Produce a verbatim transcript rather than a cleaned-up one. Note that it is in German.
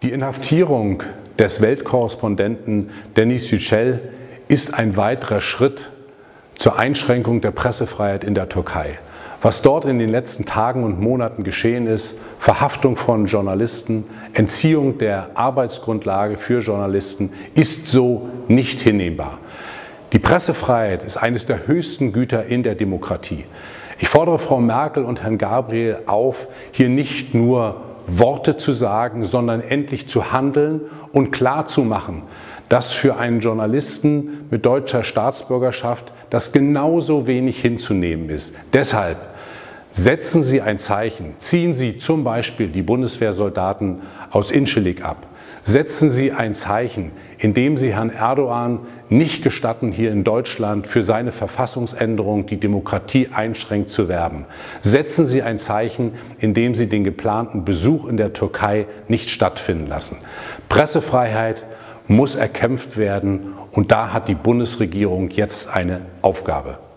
Die Inhaftierung des Weltkorrespondenten Denis Yücel ist ein weiterer Schritt zur Einschränkung der Pressefreiheit in der Türkei. Was dort in den letzten Tagen und Monaten geschehen ist, Verhaftung von Journalisten, Entziehung der Arbeitsgrundlage für Journalisten, ist so nicht hinnehmbar. Die Pressefreiheit ist eines der höchsten Güter in der Demokratie. Ich fordere Frau Merkel und Herrn Gabriel auf, hier nicht nur Worte zu sagen, sondern endlich zu handeln und klarzumachen, dass für einen Journalisten mit deutscher Staatsbürgerschaft das genauso wenig hinzunehmen ist. Deshalb setzen Sie ein Zeichen, ziehen Sie zum Beispiel die Bundeswehrsoldaten aus Incirlik ab. Setzen Sie ein Zeichen, indem Sie Herrn Erdogan nicht gestatten, hier in Deutschland für seine Verfassungsänderung die Demokratie einschränkt zu werben. Setzen Sie ein Zeichen, indem Sie den geplanten Besuch in der Türkei nicht stattfinden lassen. Pressefreiheit muss erkämpft werden und da hat die Bundesregierung jetzt eine Aufgabe.